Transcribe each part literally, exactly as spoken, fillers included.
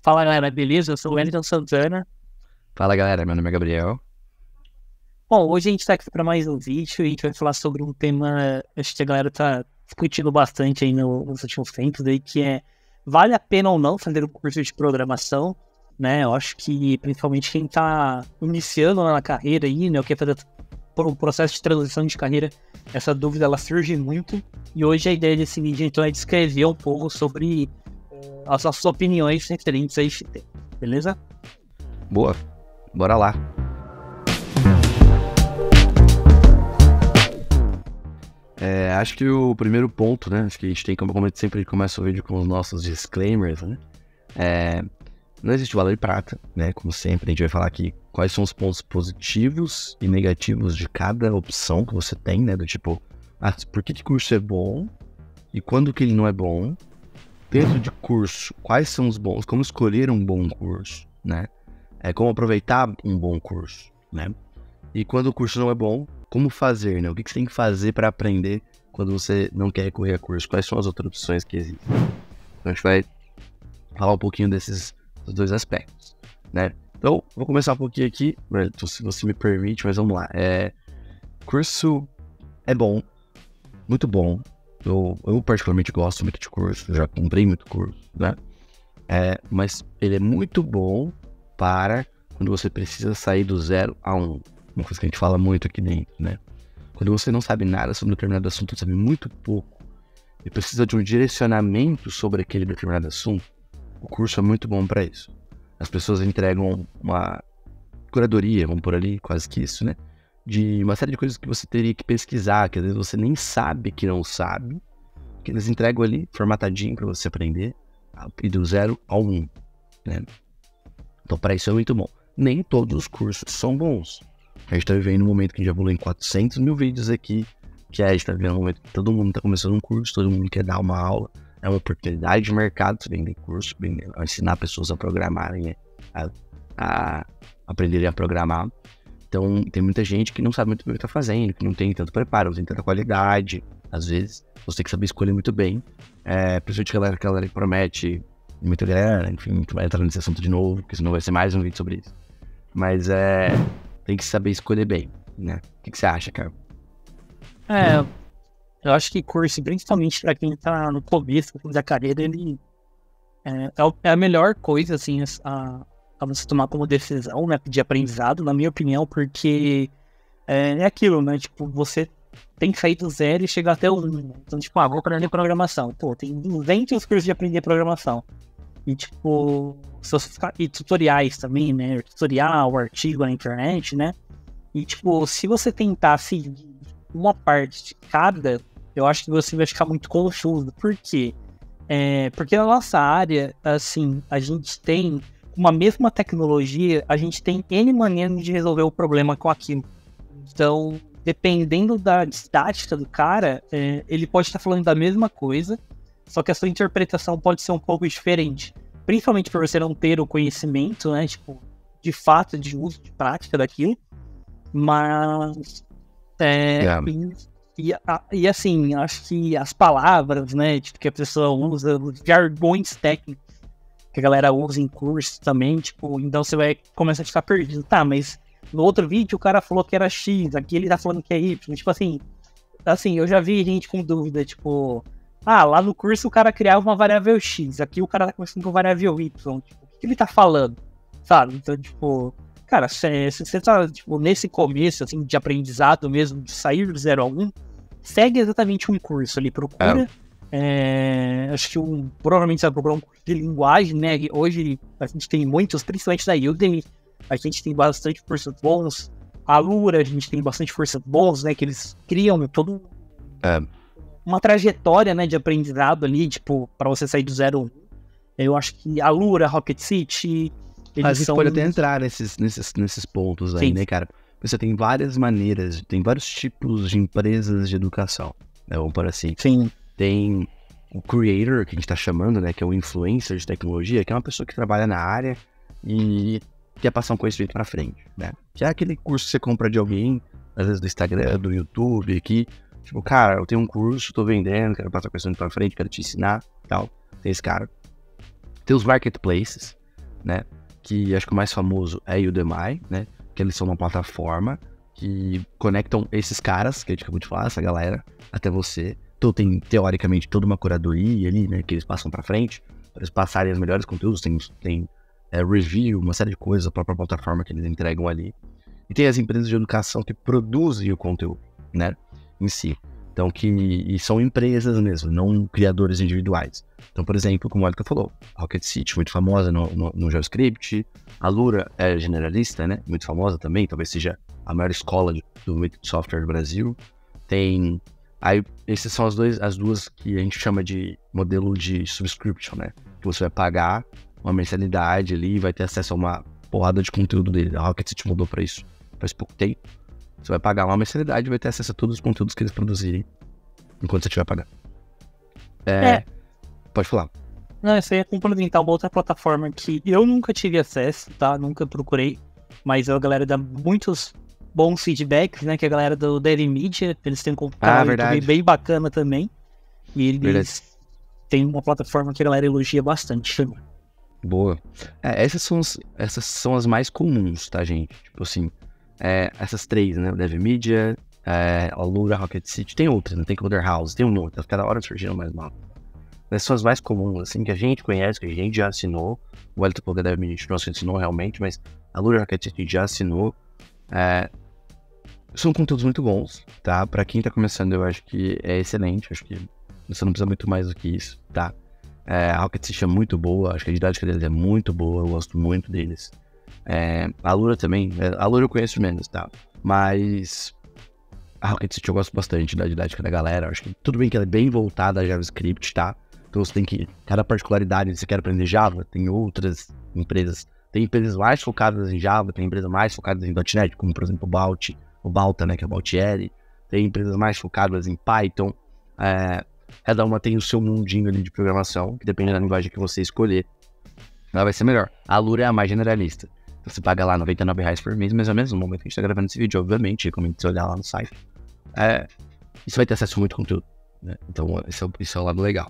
Fala galera, beleza? Eu sou o Wellington Santana. Fala galera, meu nome é Gabriel. Bom, hoje a gente tá aqui para mais um vídeo e a gente vai falar sobre um tema, acho que a galera tá discutindo bastante aí no, nos últimos tempos, aí, que é: vale a pena ou não fazer um curso de programação, né? Eu acho que principalmente quem tá iniciando na carreira aí, né, o que é fazer por um processo de transição de carreira, essa dúvida ela surge muito, e hoje a ideia desse vídeo então é descrever um pouco sobre uh, as nossas opiniões referentes a este tema, beleza? Boa, bora lá. É, acho que o primeiro ponto, né, acho que a gente tem, como eu sempre começa o vídeo com os nossos disclaimers, né, é, não existe bala de prata, né, como sempre, a gente vai falar aqui quais são os pontos positivos e negativos de cada opção que você tem, né, do tipo, ah, por que que curso é bom e quando que ele não é bom, dentro de curso, quais são os bons, como escolher um bom curso, né, é, como aproveitar um bom curso, né, e quando o curso não é bom, como fazer, né? O que você tem que fazer para aprender quando você não quer recorrer a curso? Quais são as outras opções que existem? Então a gente vai falar um pouquinho desses dois aspectos, né? Então, vou começar um pouquinho aqui, se você me permite, mas vamos lá. É, curso é bom, muito bom. Eu, eu particularmente gosto muito de curso, já comprei muito curso, né? É, mas ele é muito bom para quando você precisa sair do zero a um. Uma coisa que a gente fala muito aqui dentro, né? Quando você não sabe nada sobre um determinado assunto, sabe muito pouco, e precisa de um direcionamento sobre aquele determinado assunto, o curso é muito bom para isso. As pessoas entregam uma curadoria, vamos por ali, quase que isso, né? De uma série de coisas que você teria que pesquisar, que às vezes você nem sabe que não sabe, que eles entregam ali, formatadinho para você aprender, e do zero ao um, né? Então, para isso é muito bom. Nem todos os cursos são bons. A gente tá vivendo um momento que a gente já pulou em quatrocentos mil vídeos aqui, que é, a gente tá vivendo um momento que todo mundo tá começando um curso, todo mundo quer dar uma aula, é uma oportunidade de mercado, você vender curso, vender, ensinar pessoas a programarem, né? a, a aprenderem a programar. Então, tem muita gente que não sabe muito bem o que tá fazendo, que não tem tanto preparo, não tem tanta qualidade, às vezes, você tem que saber escolher muito bem, é, principalmente aquela, aquela que promete muita galera, enfim, a gente vai entrar nesse assunto de novo, porque senão vai ser mais um vídeo sobre isso. Mas, é... tem que saber escolher bem, né? O que, que você acha, cara? É, eu acho que curso, principalmente para quem tá no começo da carreira, ele é, é a melhor coisa, assim, a, a você tomar como decisão, né, de aprendizado, na minha opinião, porque é, é aquilo, né? Tipo, você tem que sair do zero e chegar até o um. Né? Então, tipo, ah, vou aprender programação. Pô, tem duzentos cursos de aprender programação. E, tipo, se você ficar... E tutoriais também, né? Tutorial, artigo na internet, né? E, tipo, se você tentar seguir uma parte de cada, eu acho que você vai ficar muito confuso. Por quê? É, porque na nossa área, assim, a gente tem uma mesma tecnologia, a gente tem N maneiras de resolver o problema com aquilo. Então, dependendo da didática do cara, é, ele pode estar falando da mesma coisa, só que a sua interpretação pode ser um pouco diferente. Principalmente por você não ter o conhecimento, né? Tipo, de fato, de uso, de prática daquilo. Mas... É, Yeah. e, e, e assim, acho que as palavras, né? Tipo, que a pessoa usa, os jargões técnicos que a galera usa em curso também, tipo... Então você vai começar a ficar perdido. Tá, mas no outro vídeo o cara falou que era X, aqui ele tá falando que é Y. Tipo assim, assim, eu já vi gente com dúvida, tipo... Ah, lá no curso o cara criava uma variável X, aqui o cara tá começando com variável Y, tipo, o que ele tá falando, sabe? Então, tipo, cara, se você tá, tipo, nesse começo, assim, de aprendizado mesmo, de sair do zero a um, segue exatamente um curso ali, procura, é. É, acho que um, provavelmente você vai procurar um curso de linguagem, né? Hoje a gente tem muitos, principalmente da Udemy, a gente tem bastante cursos bons, a Alura, a gente tem bastante cursos bons, né, que eles criam todo É. uma trajetória, né, de aprendizado ali, tipo, pra você sair do zero a um. Eu acho que a Alura, Rocket City, eles A gente são... pode até entrar nesses, nesses, nesses pontos aí, Sim. né, cara? Você tem várias maneiras, tem vários tipos de empresas de educação, né? Vamos por assim. Sim. Tem o creator, que a gente tá chamando, né, que é o influencer de tecnologia, que é uma pessoa que trabalha na área e quer passar um conhecimento pra frente, né? Que é aquele curso que você compra de alguém, às vezes do Instagram, do YouTube, aqui. Tipo, cara, eu tenho um curso, tô vendendo, quero passar conhecimento pra frente, quero te ensinar, tal. Tem esse cara. Tem os marketplaces, né? Que acho que o mais famoso é o Udemy, né? Que eles são uma plataforma que conectam esses caras, que a gente acabou de falar, essa galera, até você. Então tem, teoricamente, toda uma curadoria ali, né? Que eles passam pra frente, para eles passarem os melhores conteúdos. Tem, tem é, review, uma série de coisas, a própria plataforma que eles entregam ali. E tem as empresas de educação que produzem o conteúdo, né? Em si. Então, que e são empresas mesmo, não criadores individuais. Então, por exemplo, como o Elton falou, a Rocket City, muito famosa no, no, no JavaScript. A Lura é generalista, né? Muito famosa também, talvez seja a maior escola de, do software do Brasil. Tem... Aí, essas são as, dois, as duas que a gente chama de modelo de subscription, né? Que você vai pagar uma mensalidade ali e vai ter acesso a uma porrada de conteúdo dele. A Rocket City mudou pra isso faz pouco tempo. Você vai pagar uma mensalidade e vai ter acesso a todos os conteúdos que eles produzirem enquanto você estiver pagando. É, É. Pode falar. Não, isso aí é complementar uma outra plataforma que eu nunca tive acesso, tá? Nunca procurei. Mas a galera dá muitos bons feedbacks, né? Que é a galera do Daily Media, eles têm um Ah, canal YouTube bem bacana também. E eles Verdade. têm uma plataforma que a galera elogia bastante. Boa. É, essas, são as, essas são as mais comuns, tá, gente? Tipo assim, é, essas três, né? O Dev Media, é, a Lura, Rocket City. Tem outras, né? Tem Coder House, tem um outro. Cada hora surgindo mais mal. Essas são as mais comuns, assim, que a gente conhece, que a gente já assinou. O Elton Poder Dev Media não se assinou realmente, mas a Lura, Rocket City já assinou. É, são conteúdos muito bons, tá? Pra quem tá começando, eu acho que é excelente. Acho que você não precisa muito mais do que isso, tá? É, a Rocket City é muito boa, acho que a didática deles é muito boa, eu gosto muito deles. É, a Lura também, a Lura eu conheço menos, tá? Mas a Rocket City eu gosto bastante da didática da galera. Acho que tudo bem que ela é bem voltada a JavaScript, tá? Então você tem que, cada particularidade, se você quer aprender Java, tem outras empresas. Tem empresas mais focadas em Java, tem empresas mais focadas em .ponto net, como por exemplo o Balt, o Balta, né, que é o Baltieri. Tem empresas mais focadas em Python. É, cada uma tem o seu mundinho ali de programação, que depende da linguagem que você escolher, ela vai ser melhor. A Lura é a mais generalista. Então você paga lá noventa e nove reais por mês, mais ou menos, no momento que a gente tá gravando esse vídeo, obviamente, recomendo você olhar lá no site. É, e você vai ter acesso a muito conteúdo, né? Então esse é, esse é o lado legal.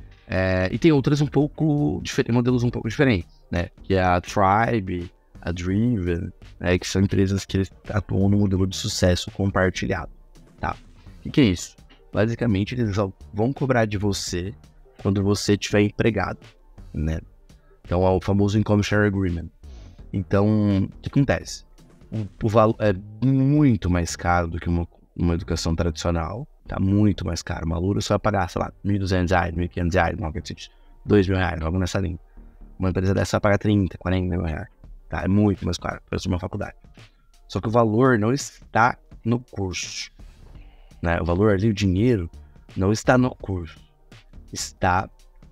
É, e tem outras um pouco diferentes, modelos um pouco diferentes, né? Que é a Tribe, a Driven, né? Que são empresas que atuam no modelo de sucesso compartilhado, tá? O que, que é isso? Basicamente, eles vão cobrar de você quando você estiver empregado, né? Então, é o famoso Income Share Agreement. Então, o que acontece? O, o valor é muito mais caro do que uma, uma educação tradicional, tá? Muito mais caro. Uma Lura só vai pagar, sei lá, mil e duzentos reais, mil e quinhentos reais, uma dois mil reais, algo nessa linha. Uma empresa dessa vai pagar trinta, quarenta mil reais, tá? É muito mais caro para uma faculdade. Só que o valor não está no curso, né? O valor ali, o dinheiro, não está no curso. Está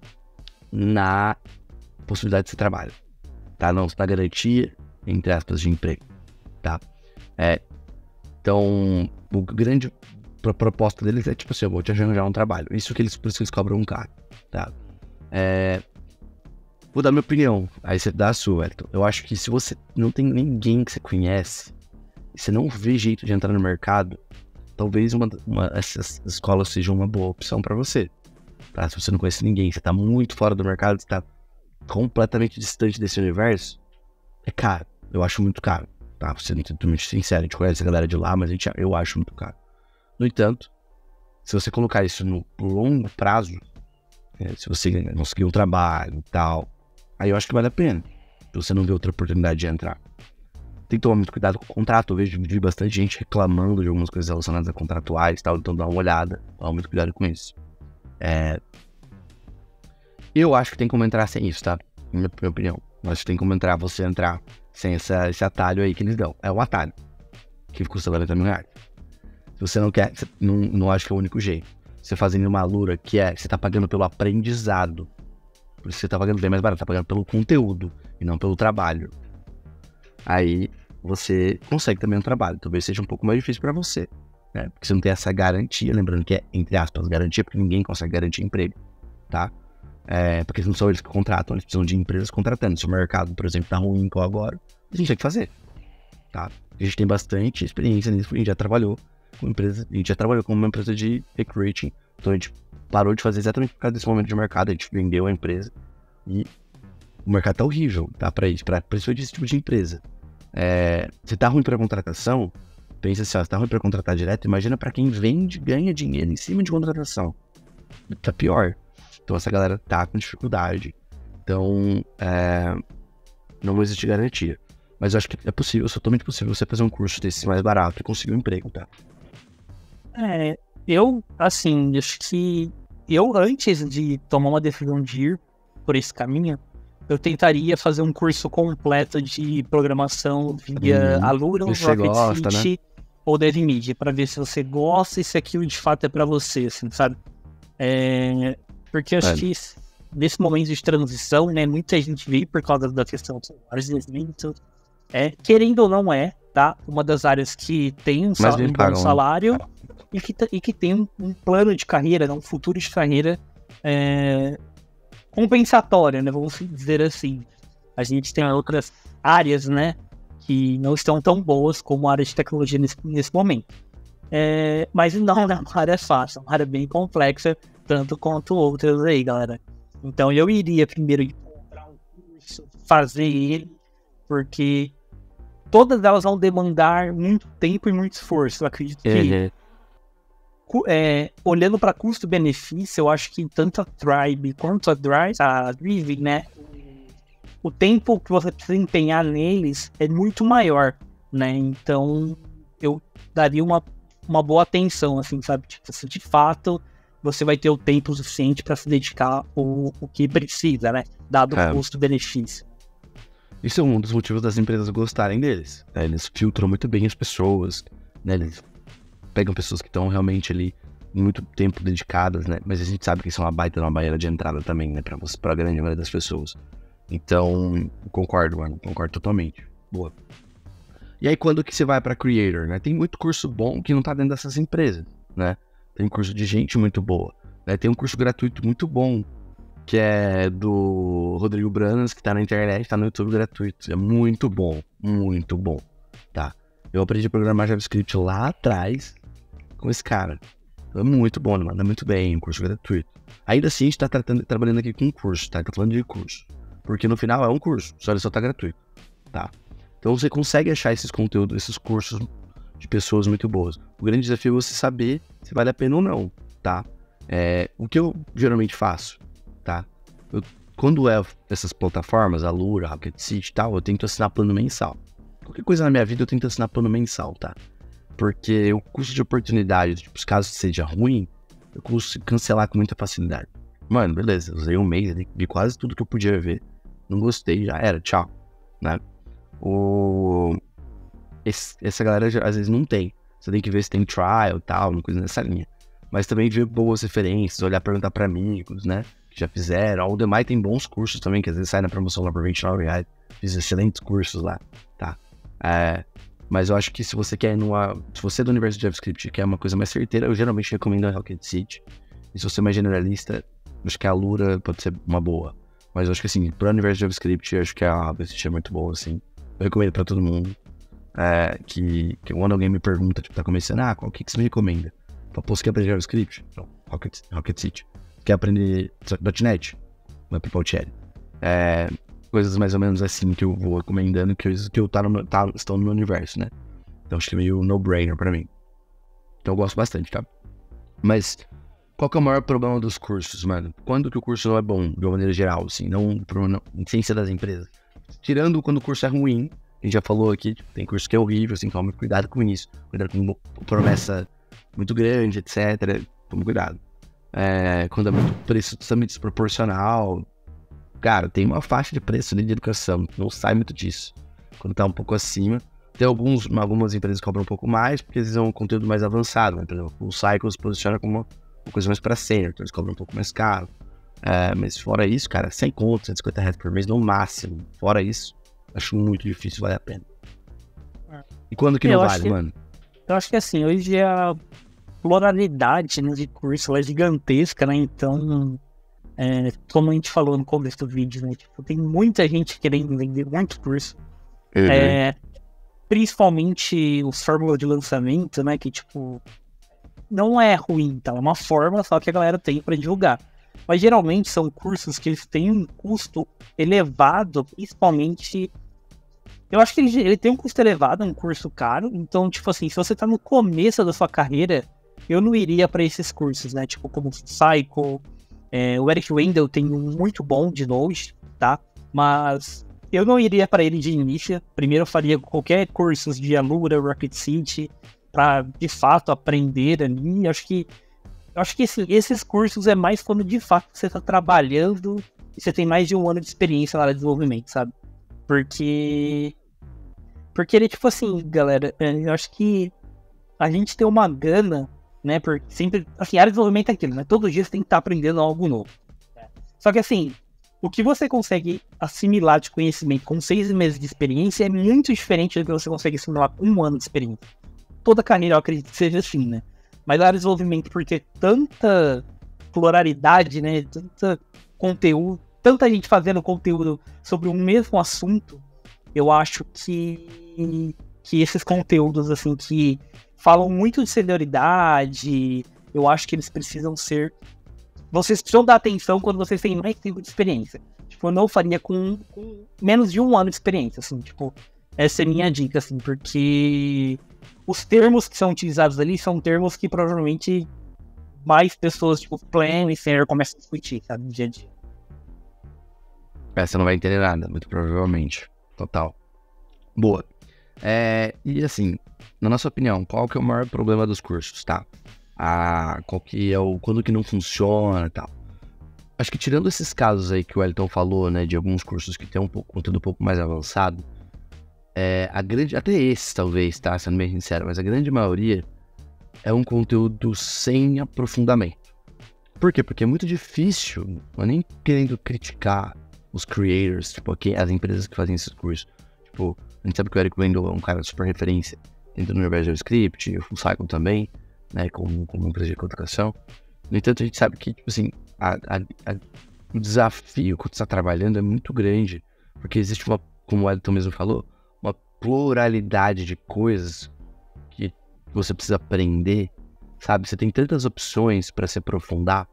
na possibilidade de você trabalhar, tá? Não está garantia, entre aspas, de emprego, tá? É, então, o grande a proposta deles é tipo assim, eu vou te arranjar um trabalho. Isso que eles, por isso que eles cobram um caro, tá? É, vou dar minha opinião, aí você dá a sua, Elton. Eu acho que se você não tem ninguém que você conhece, e você não vê jeito de entrar no mercado, talvez uma, uma, essas escolas sejam uma boa opção para você, tá? Se você não conhece ninguém, você tá muito fora do mercado, você tá completamente distante desse universo, é caro. Eu acho muito caro, tá? Sendo totalmente sincero, a gente conhece a galera de lá, mas a gente, eu acho muito caro. No entanto, se você colocar isso no longo prazo, é, se você conseguir um trabalho e tal, aí eu acho que vale a pena. Se você não vê outra oportunidade de entrar. Tem que tomar muito cuidado com o contrato. Eu vejo, vejo bastante gente reclamando de algumas coisas relacionadas a contratuais e tal, então dá uma olhada, toma muito cuidado com isso. É... Eu acho que tem como entrar sem isso, tá? Minha, minha opinião. Eu acho que tem como entrar, você entrar sem essa, esse atalho aí que eles dão. É um atalho, que custa quarenta mil reais. Se você não quer, você não, não acho que é o único jeito. Você fazendo uma Lura, que é, você tá pagando pelo aprendizado. Por isso você tá pagando bem mais barato, tá pagando pelo conteúdo e não pelo trabalho. Aí você consegue também um trabalho. Talvez seja um pouco mais difícil pra você, né? Porque você não tem essa garantia, lembrando que é, entre aspas, garantia, porque ninguém consegue garantir emprego, tá? É, porque não são eles que contratam, eles precisam de empresas contratando. Se o mercado, por exemplo, tá ruim igual agora, a gente tem que fazer, tá? A gente tem bastante experiência nisso, a gente já trabalhou com empresa, a gente já trabalhou com uma empresa de recruiting, então a gente parou de fazer exatamente por causa desse momento de mercado, a gente vendeu a empresa e o mercado tá horrível, tá? Pra isso, pra pessoa desse tipo de empresa. É, se tá ruim pra contratação, pensa assim, ó, se tá ruim pra contratar direto, imagina pra quem vende, ganha dinheiro em cima de contratação. Tá pior. Então essa galera tá com dificuldade. Então, é, não existe garantia. Mas eu acho que é possível, é totalmente possível você fazer um curso desse mais barato e conseguir um emprego, tá? É, eu, assim, acho que eu, antes de tomar uma decisão de ir por esse caminho, eu tentaria fazer um curso completo de programação via Uhum. Alura, E você Rocket gosta, City né? ou DevMedia, para ver se você gosta e se aquilo de fato é para você, assim, sabe? É, porque eu acho É. que nesse momento de transição, né, muita gente veio por causa da questão dos salários, é, querendo ou não é, tá? Uma das áreas que tem um, Mas sal- bem um bom pagam, né? salário e que, ta- e que tem um, um plano de carreira, né, um futuro de carreira é, compensatório, né? Vamos dizer assim. A gente tem outras áreas, né, que não estão tão boas como a área de tecnologia nesse, nesse momento. É, mas não é uma área fácil, é uma área bem complexa, tanto quanto outras aí, galera. Então eu iria primeiro encontrar um curso, fazer ele, porque todas elas vão demandar muito tempo e muito esforço. Eu acredito que, Uhum. cu- é, olhando para custo-benefício, eu acho que tanto a Tribe quanto a Drive, a Drive, né, o tempo que você precisa empenhar neles é muito maior, né? Então eu daria uma, uma boa atenção, assim, sabe? Tipo, se de fato você vai ter o tempo suficiente para se dedicar o, o que precisa, né? Dado É. o custo-benefício. Isso é um dos motivos das empresas gostarem deles, né? Eles filtram muito bem as pessoas, né? Eles pegam pessoas que estão realmente ali muito tempo dedicadas, né? Mas a gente sabe que isso é uma baita, uma barreira de entrada também, né? Pra, você, pra grande maioria das pessoas. Então, concordo, mano. Concordo totalmente. Boa. E aí, quando que você vai pra Creator, né? Tem muito curso bom que não tá dentro dessas empresas, né? Tem curso de gente muito boa, né? Tem um curso gratuito muito bom, que é do Rodrigo Branas, que tá na internet, tá no YouTube gratuito. É muito bom, muito bom, tá? Eu aprendi a programar JavaScript lá atrás com esse cara. É muito bom, ele manda muito bem, um curso gratuito. Ainda assim, a gente tá tratando, trabalhando aqui com um curso, tá? Tá falando de curso. Porque no final é um curso, só ele só tá gratuito, tá? Então você consegue achar esses conteúdos, esses cursos de pessoas muito boas. O grande desafio é você saber se vale a pena ou não, tá? É, o que eu geralmente faço, tá? Eu, quando é essas plataformas, Alura, Rocket City e tal, eu tento assinar plano mensal. Qualquer coisa na minha vida eu tento assinar plano mensal, tá? Porque o custo de oportunidade, tipo, caso seja ruim, eu consigo cancelar com muita facilidade. Mano, beleza, usei um mês, vi quase tudo que eu podia ver. Não gostei, já era, tchau, né? O... Esse, essa galera às vezes não tem. Você tem que ver se tem trial e tal, uma coisa nessa linha. Mas também ver boas referências, olhar, perguntar pra amigos, né? Que já fizeram. O Udemy tem bons cursos também, que às vezes sai na promoção lá por vinte e nove reais. Fiz excelentes cursos lá, tá? É, mas eu acho que se você quer numa... Se você é do universo de JavaScript e quer uma coisa mais certeira, eu geralmente recomendo a Rocket City. E se você é mais generalista, acho que a Alura pode ser uma boa. Mas eu acho que assim, pro universo de JavaScript, eu acho que a Rocket City é muito boa, assim. Eu recomendo pra todo mundo. É, que, que quando alguém me pergunta, tipo, tá começando, ah, qual que, que você me recomenda? Fala, pô, você quer aprender JavaScript? Então, Rocket, Rocket City. Quer aprender .NET? Vai pro Pautieri. É, coisas mais ou menos assim que eu vou recomendando, que eu, que eu tá no, tá, estão no meu universo, né? Então acho que é meio no-brainer pra mim. Então eu gosto bastante, tá? Mas qual que é o maior problema dos cursos, mano? Quando que o curso não é bom, de uma maneira geral, assim, não, não sem ser das empresas? Tirando quando o curso é ruim, a gente já falou aqui, tipo, tem curso que é horrível, assim, tome cuidado com isso. Cuidado com promessa muito grande, etcétera. Tome cuidado. É, quando é muito preço totalmente desproporcional. Cara, tem uma faixa de preço ali de educação, não sai muito disso. Quando tá um pouco acima. Tem alguns, algumas empresas que cobram um pouco mais, porque eles são um conteúdo mais avançado, né? Por exemplo, o Cycle se posiciona como uma, uma coisa mais pra sênior, então eles cobram um pouco mais caro. É, mas fora isso, cara, cem contos, cento e cinquenta reais por mês no máximo. Fora isso, acho muito difícil, vale a pena. E quando que não Eu vale, acho que- mano? Eu acho que assim, hoje a pluralidade, né, de curso ela é gigantesca, né? Então, é, como a gente falou no começo do vídeo, né? Tipo, tem muita gente querendo vender muito curso. Uhum. É, principalmente os fórmulas de lançamento, né? Que, tipo, não é ruim, tá? É uma forma só que a galera tem pra divulgar. mas geralmente são cursos que eles têm um custo elevado, principalmente... Eu acho que ele, ele tem um custo elevado, é um curso caro, então, tipo assim, se você tá no começo da sua carreira, eu não iria para esses cursos, né? Tipo, como Psycho, é, o Eric Wendell tem um muito bom de Node, tá? Mas eu não iria para ele de início. Primeiro eu faria qualquer curso de Alura, Rocket City, para de fato aprender ali. Eu acho que, eu acho que esse, esses cursos é mais quando de fato você tá trabalhando e você tem mais de um ano de experiência na área de desenvolvimento, sabe? Porque... Porque ele, tipo assim, galera, eu acho que a gente tem uma gana, né, porque sempre, assim, a área de desenvolvimento é aquilo, né, todos os dias você tem que estar aprendendo algo novo. Só que assim, o que você consegue assimilar de conhecimento com seis meses de experiência é muito diferente do que você consegue assimilar com um ano de experiência. Toda carreira eu acredito que seja assim, né, mas a área de desenvolvimento, por ter tanta pluralidade, né, tanta conteúdo, tanta gente fazendo conteúdo sobre o mesmo assunto, eu acho que, que esses conteúdos, assim, que falam muito de senioridade, eu acho que eles precisam ser... Vocês precisam dar atenção quando vocês têm mais tempo de experiência. Tipo, eu não faria com, com menos de um ano de experiência, assim, tipo... Essa é a minha dica, assim, porque os termos que são utilizados ali são termos que provavelmente mais pessoas, tipo, plan e senior começam a discutir, sabe, no dia a dia. É, você não vai entender nada, muito provavelmente. Total. Boa. É, e assim, na nossa opinião, qual que é o maior problema dos cursos, tá? Ah, qual que é o... Quando que não funciona e tal. Acho que tirando esses casos aí que o Wellington falou, né, de alguns cursos que tem um pouco, conteúdo um pouco mais avançado, é, a grande... Até esses, talvez, tá? Sendo bem sincero, mas a grande maioria é um conteúdo sem aprofundamento. Por quê? Porque é muito difícil, não é nem querendo criticar os creators, tipo, aqui, as empresas que fazem esses cursos. Tipo, a gente sabe que o Eric Wendell é um cara de super referência dentro do universo de JavaScript, o Fullcycle também, né, como, como empresa de codificação. No entanto, a gente sabe que, tipo assim, a, a, a, o desafio quando você está trabalhando é muito grande, porque existe uma, como o Wellington mesmo falou, uma pluralidade de coisas que você precisa aprender, sabe? Você tem tantas opções para se aprofundar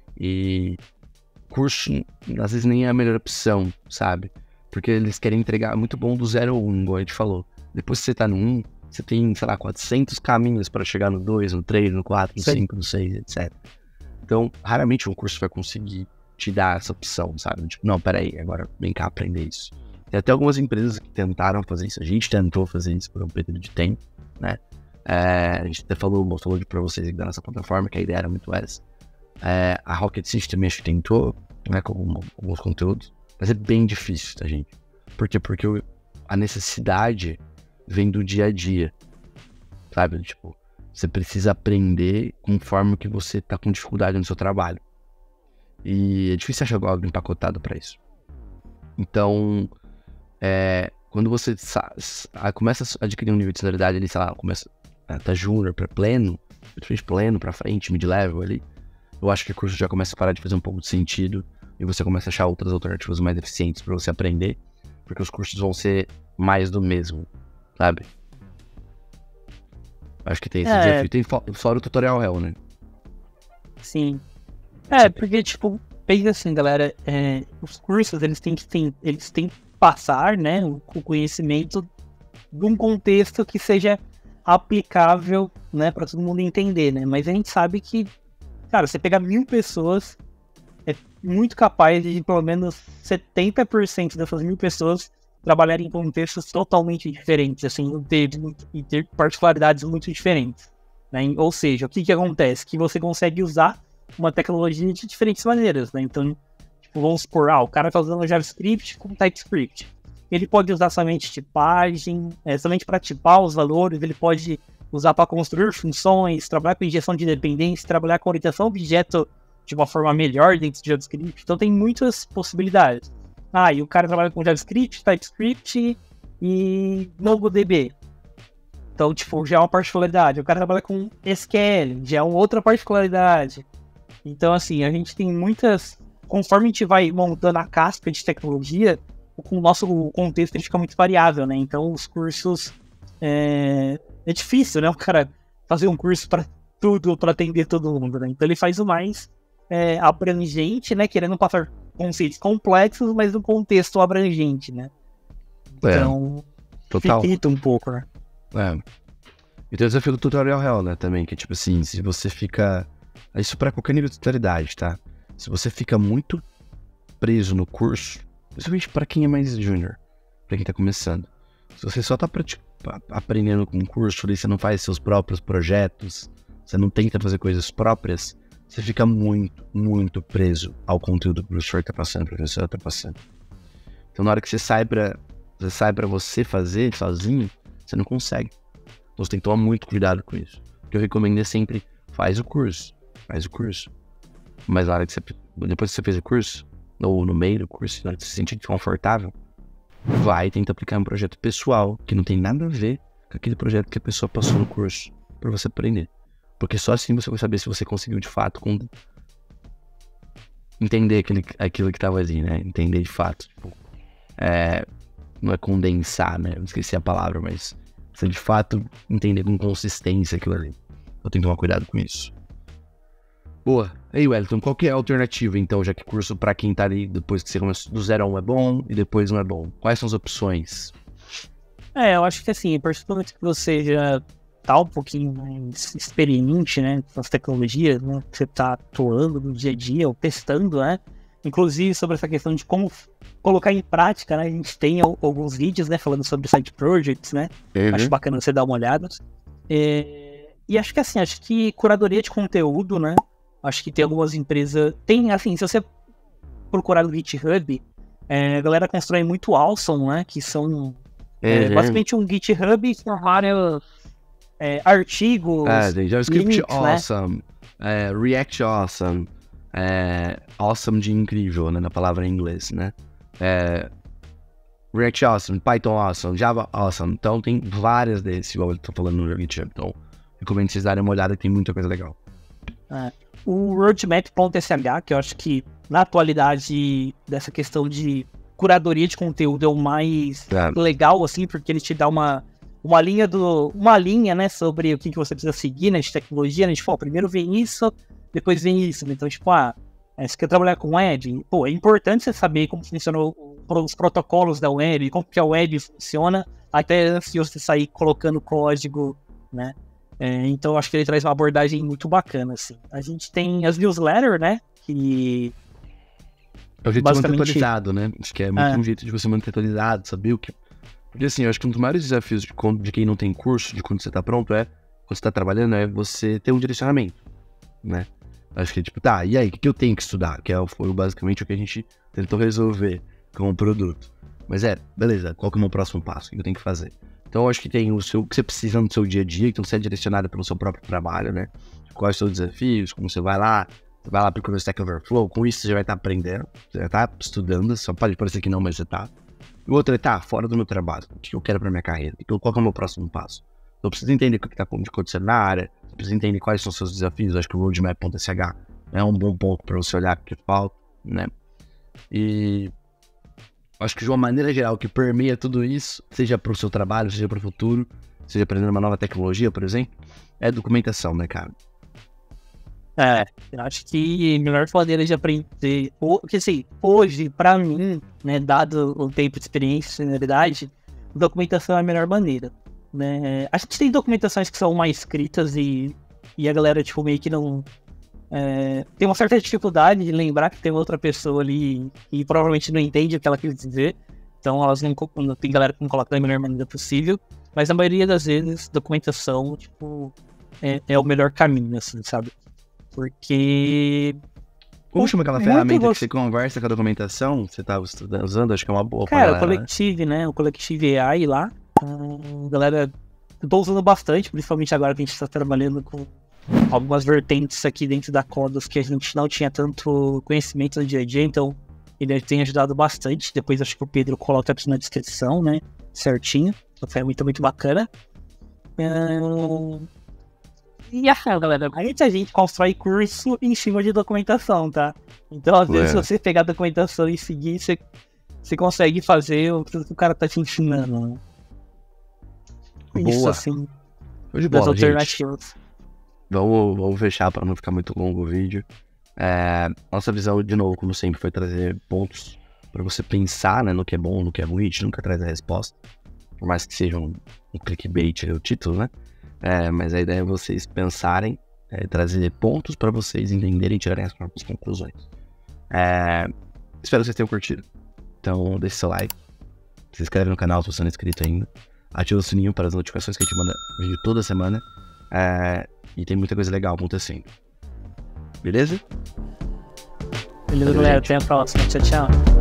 e curso, às vezes, nem é a melhor opção, sabe? Porque eles querem entregar muito bom do zero ao um, igual a gente falou. Depois que você tá no um, você tem, sei lá, quatrocentos caminhos para chegar no dois, no três, no quatro, no cinco, no seis, etcétera. Então, raramente um curso vai conseguir te dar essa opção, sabe? Tipo, não, peraí, agora vem cá aprender isso. Tem até algumas empresas que tentaram fazer isso. A gente tentou fazer isso por um período de tempo, né? É, a gente até falou, falou pra vocês da nossa plataforma, que a ideia era muito essa. É, a Rocket City também acho que tentou, né, com alguns conteúdos, mas é bem difícil, tá, gente? Por quê? Porque o, a necessidade vem do dia a dia, sabe? Tipo, você precisa aprender conforme que você tá com dificuldade no seu trabalho. E é difícil achar algo empacotado para isso. Então, é, quando você sa- sa- começa a adquirir um nível de senioridade ali, sei lá, começa a tá júnior para pleno, principalmente pleno para frente, mid-level ali, eu acho que o curso já começa a parar de fazer um pouco de sentido e você começa a achar outras alternativas mais eficientes para você aprender, porque os cursos vão ser mais do mesmo, sabe? Acho que tem esse É. desafio. Tem fo- fora o tutorial real, né? Sim. É, porque, tipo, pensa assim, galera, é, os cursos, eles têm que, tem, eles têm que passar, né, o, o conhecimento de um contexto que seja aplicável, né, para todo mundo entender, né, mas a gente sabe que, cara, você pegar mil pessoas, é muito capaz de, pelo menos, setenta por cento dessas mil pessoas trabalharem em contextos totalmente diferentes, assim, e ter, e ter particularidades muito diferentes, né, ou seja, o que que acontece? Que você consegue usar uma tecnologia de diferentes maneiras, né? Então, tipo, vamos supor, ah, o cara tá usando JavaScript com TypeScript. Ele pode usar somente tipagem, é, somente para tipar os valores, ele pode usar para construir funções, trabalhar com injeção de dependência, trabalhar com orientação objeto de uma forma melhor dentro de JavaScript. Então tem muitas possibilidades. Ah, e o cara trabalha com JavaScript, TypeScript e MongoDB. Então, tipo, já é uma particularidade. O cara trabalha com S Q L, já é uma outra particularidade. Então, assim, a gente tem muitas... Conforme a gente vai montando a casca de tecnologia, o nosso contexto ele fica muito variável, né? Então, os cursos... É, é difícil, né? O cara fazer um curso para tudo, para atender todo mundo, né? Então, ele faz o mais é, abrangente, né? Querendo passar conceitos complexos, mas num contexto abrangente, né? Então, total. fica um pouco, né? É. E tem o desafio do tutorial real, né, também, que é tipo assim, se você fica... Isso pra qualquer nível de tutorialidade, tá? Se você fica muito preso no curso, principalmente pra quem é mais júnior, pra quem tá começando, se você só tá pratic... aprendendo com o curso, e você não faz seus próprios projetos, você não tenta fazer coisas próprias, você fica muito, muito preso ao conteúdo que o professor tá passando, o professor tá passando. Então na hora que você sai pra, você sai pra você fazer sozinho, você não consegue. Então você tem que tomar muito cuidado com isso. O que eu recomendo é sempre, faz o curso, faz o curso. Mas na hora que você, depois que você fez o curso, ou no meio do curso, na hora que você se sentir confortável, vai e tenta aplicar um projeto pessoal, que não tem nada a ver com aquele projeto que a pessoa passou no curso, pra você aprender. Porque só assim você vai saber se você conseguiu de fato com... entender aquele, aquilo que tava ali, né? Entender de fato. Tipo, é... não é condensar, né? Eu esqueci a palavra, mas você de fato entender com consistência aquilo ali. Eu tenho que tomar cuidado com isso. Boa. Aí, Wellington, qual que é a alternativa, então, já que curso pra quem tá ali depois que você começa do zero a um é bom e depois não é bom? Quais são as opções? É, eu acho que assim, principalmente que você já tá um pouquinho mais experiente, né, com as tecnologias, né, que você tá atuando no dia a dia, ou testando, né, inclusive sobre essa questão de como colocar em prática, né, a gente tem alguns vídeos, né, falando sobre side projects, né, uhum. Acho bacana você dar uma olhada. É, e acho que assim, acho que curadoria de conteúdo, né, acho que tem algumas empresas, tem assim, se você procurar no GitHub, é, a galera constrói muito Awesome, né, que são é, uhum. basicamente um GitHub com vários é, artigos, é, tem JavaScript links, Awesome, né? é, React Awesome, é, Awesome de incrível, né, na palavra em inglês, né? É, React Awesome, Python Awesome, Java Awesome. Então tem várias desses, igual eu tô falando no GitHub. Então recomendo vocês darem uma olhada que tem muita coisa legal. É, o roadmap.sh, que eu acho que na atualidade dessa questão de curadoria de conteúdo é o mais é. legal, assim, porque ele te dá uma, uma linha do. Uma linha, né, sobre o que, que você precisa seguir, né, de tecnologia, né? Tipo, ó, primeiro vem isso, depois vem isso, né? Então, tipo, ah, você quer trabalhar com web? Pô, é importante você saber como funcionam os protocolos da web, como que a web funciona, até antes de você sair colocando código, né? É, então, acho que ele traz uma abordagem muito bacana, assim. A gente tem as newsletters, né, que... É o jeito basicamente... de manter atualizado, né? Acho que é muito é. um jeito de você manter atualizado, saber o que... Porque assim, eu acho que um dos maiores desafios de, de quem não tem curso, de quando você tá pronto, é, quando você tá trabalhando, é você ter um direcionamento, né? Acho que, tipo, tá, e aí, o que eu tenho que estudar? Que é, foi basicamente o que a gente tentou resolver com o produto. Mas é, beleza, qual que é o meu próximo passo? O que eu tenho que fazer? Então, eu acho que tem o seu, o que você precisa no seu dia a dia, então você é direcionado pelo seu próprio trabalho, né? Quais são os seus desafios, como você vai lá, você vai lá procurando o Stack Overflow, com isso você já vai estar aprendendo, você já está estudando, só pode parecer que não, mas você tá. E o outro é, tá, fora do meu trabalho, o que eu quero pra minha carreira, qual que é o meu próximo passo? Então, eu preciso entender o que está acontecendo na área, você precisa entender quais são os seus desafios, eu acho que o roadmap.sh é um bom ponto para você olhar o que falta, né? E acho que de uma maneira geral que permeia tudo isso, seja para o seu trabalho, seja para o futuro, seja aprendendo uma nova tecnologia, por exemplo, é documentação, né, cara? É, eu acho que a melhor maneira de aprender, porque assim, hoje, pra mim, né, dado o tempo de experiência e senioridade, documentação é a melhor maneira, né? A gente tem documentações que são mais escritas e, e a galera, tipo, meio que não... É, tem uma certa dificuldade de lembrar que tem outra pessoa ali e provavelmente não entende o que ela quis dizer, então elas não, não tem galera que não coloca da melhor maneira possível, mas a maioria das vezes, documentação, tipo, é, é o melhor caminho, assim, sabe? Porque... Como chama aquela ferramenta gost... que você conversa com a documentação? Você tá usando? Acho que é uma boa. Cara, o Collective, né? O Collective A I lá. A galera... Eu tô usando bastante, principalmente agora que a gente tá trabalhando com algumas vertentes aqui dentro da Codos que a gente não tinha tanto conhecimento no dia a dia, então ele tem ajudado bastante. Depois acho que o Pedro coloca aqui na descrição, né? Certinho. Uma ferramenta muito bacana. Um... E ah, galera, muita gente constrói curso em cima de documentação, tá? Então, às vezes, se você pegar a documentação e seguir, você, você consegue fazer o que o cara tá te ensinando, né? Boa. Isso, assim, de das bola, alternativas. Vamos, vamos fechar para não ficar muito longo o vídeo. É, nossa visão, de novo, como sempre, foi trazer pontos para você pensar, né, no que é bom, no que é ruim. A gente nunca traz a resposta, por mais que seja um, um clickbait o título, né? É, mas a ideia é vocês pensarem, é, trazer pontos para vocês entenderem e tirarem as próprias conclusões. É, espero que vocês tenham curtido. Então, deixe seu like, se inscreve no canal se você não é inscrito ainda, ativa o sininho para as notificações que a gente manda vídeo toda semana. É, e tem muita coisa legal acontecendo. Beleza? Beleza, galera. Até a próxima. Tchau, tchau.